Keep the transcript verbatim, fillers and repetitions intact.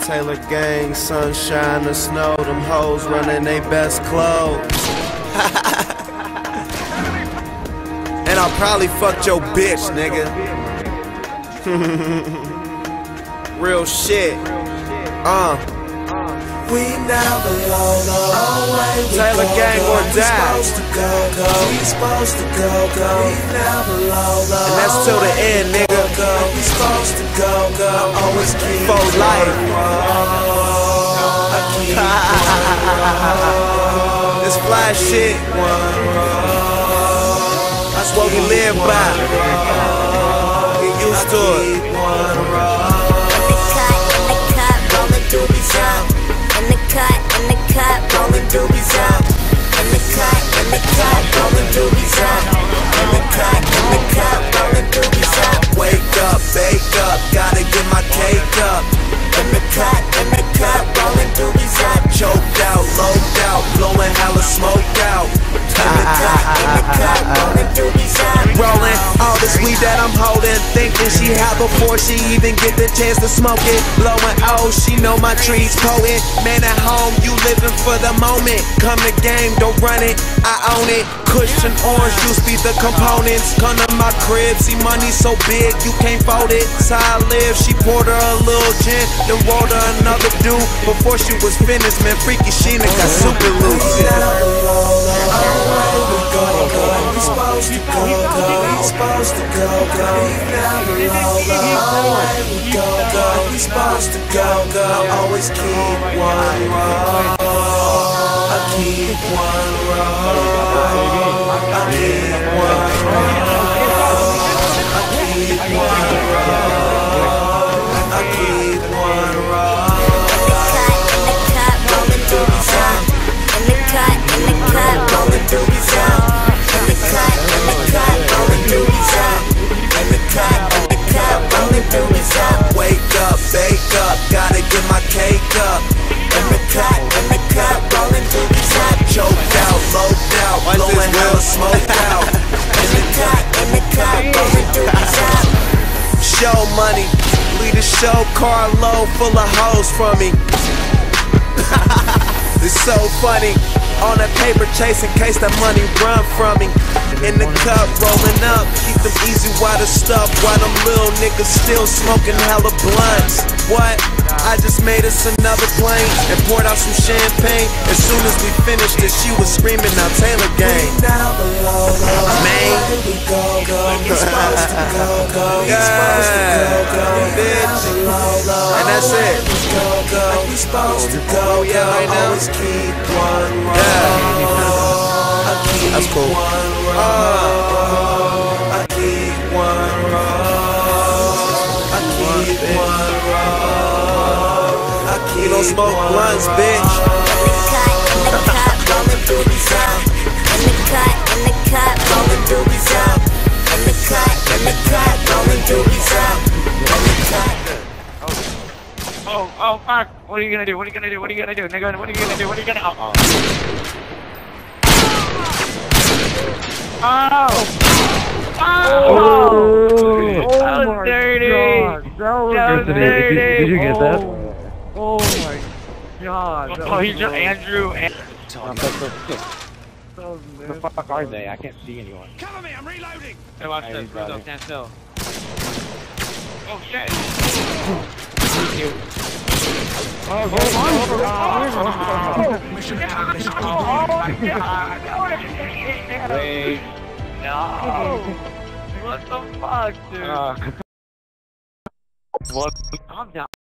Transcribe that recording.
Taylor gang, sunshine or snow, them hoes running they best clothes. And I'll probably fuck your bitch, nigga. Real shit. Uh. We never low, always Taylor gang or die. We supposed to go, go. We supposed to go, go. We never low, low. And that's till the end, nigga. We supposed to go, go. Always keep for life. This fly shit. That's what we live by. Get used to it. In the cut, in the cut, rolling doobies up. In the cut, in the cut, rolling doobies up. In the cut, in the cut, rolling doobies up. Wake up, bake up, gotta get my cake up. In the cut, in the cut, rolling doobies up. Choked out, loped out, blowing hella smoke out. In the cut, in the cut, rolling doobies up. Rolling all this weed that I'm holding, thinking she hot before she even get the chance to smoke it. Blowing oh, she know my trees potent. Man at home, you living for the moment. Come to game, don't run it, I own it. Cushion orange juice be the components. Come to my crib, see money so big you can't fold it. So I live, she poured her a little gin, then rolled her another dude. Before she was finished, man, freaky Sheena got super loose. We supposed to go, go. We supposed to go, go. We never low, low. We go, go. We supposed to go, go. Always keep one roll. I keep one roll. I keep one roll. I keep one roll. I keep one roll. In the cut, rolling doobies up. In the cut, in the cut, rolling doobies up. In the cut, in the cut, rolling doobies up. In the cut, in the cut, rolling doobies up. Wake up, bake up, gotta get my cake up. In the cut, in the cut, rolling doobies up. Choked out, loped out, blowing hella smoke out. In the cut, in the cut, rolling doobies up. Show money, leave the show car load full of hoes from me. It's so funny. On that paper chase in case that money run from me. In the cup, rolling up, keep them easy water stuff. While them little niggas still smoking hella blunts. What? I just made us another plane and poured out some champagne. As soon as we finished it, she was screaming out Taylor gang. Man, We go, go. We supposed to go, go. We yeah, supposed to go, go. bitch. And that's it. Go, go. We supposed to go, yeah, go. right now. Always keep one roll. Yeah, I keep that's cool. one roll. Uh, I keep one roll. I keep one roll. I keep you don't smoke blunts, bitch. In the cut, in the cut, rolling doobies up. In the cut, in the cut, rolling doobies up. In the cut, in the cut, rolling doobies up. In the cut. Oh, oh, fuck. What are you gonna do? What are you gonna do? What are you gonna do, nigga? What are you gonna do? What are you gonna do? Oh, oh. Oh! Oh, that was dirty! That was dirty! Did, did you get that? Oh my god. Oh, he's just Andrew and... Where the fuck are they? I can't see anyone. Cover me, I'm reloading! Hey, watch Hey, this. he's got Bruno, it. stand still. Oh, shit! Oh, go Wait. No! What the fuck, dude? Uh, what? Calm down.